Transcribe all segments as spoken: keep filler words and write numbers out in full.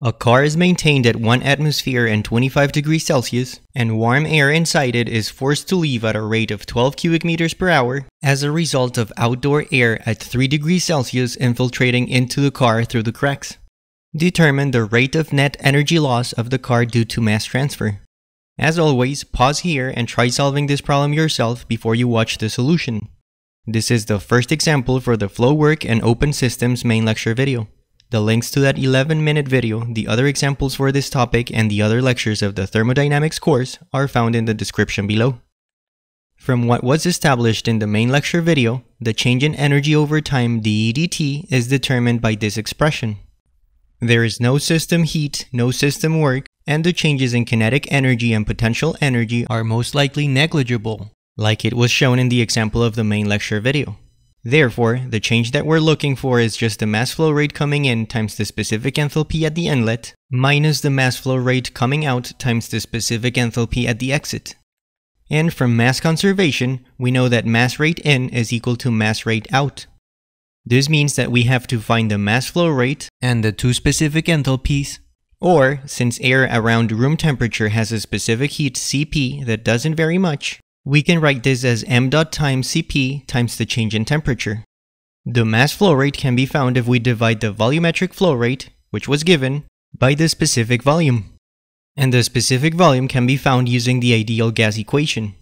A car is maintained at one atmosphere and twenty-five degrees Celsius, and warm air inside it is forced to leave at a rate of twelve cubic meters per hour as a result of outdoor air at three degrees Celsius infiltrating into the car through the cracks. Determine the rate of net energy loss of the car due to mass transfer. As always, pause here and try solving this problem yourself before you watch the solution. This is the first example for the Flow Work and Open Systems main lecture video. The links to that eleven minute video, the other examples for this topic, and the other lectures of the Thermodynamics course are found in the description below. From what was established in the main lecture video, the change in energy over time dE dt is determined by this expression. There is no system heat, no system work, and the changes in kinetic energy and potential energy are most likely negligible, like it was shown in the example of the main lecture video. Therefore, the change that we're looking for is just the mass flow rate coming in times the specific enthalpy at the inlet, minus the mass flow rate coming out times the specific enthalpy at the exit. And from mass conservation, we know that mass rate in is equal to mass rate out. This means that we have to find the mass flow rate and the two specific enthalpies, or, since air around room temperature has a specific heat C P that doesn't vary much, we can write this as m dot times C P times the change in temperature. The mass flow rate can be found if we divide the volumetric flow rate, which was given, by the specific volume. And the specific volume can be found using the ideal gas equation.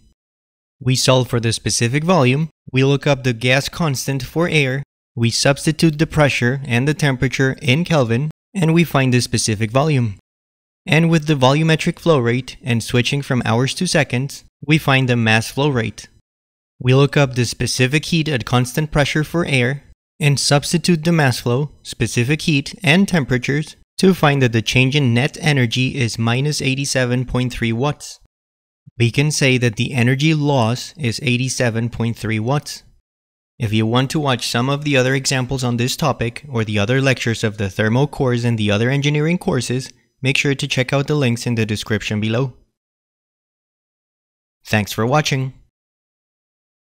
We solve for the specific volume, we look up the gas constant for air, we substitute the pressure and the temperature in Kelvin, and we find the specific volume. And with the volumetric flow rate and switching from hours to seconds, we find the mass flow rate. We look up the specific heat at constant pressure for air and substitute the mass flow, specific heat, and temperatures to find that the change in net energy is minus eighty-seven point three watts. We can say that the energy loss is eighty-seven point three watts. If you want to watch some of the other examples on this topic or the other lectures of the thermo course and the other engineering courses, make sure to check out the links in the description below. Thanks for watching.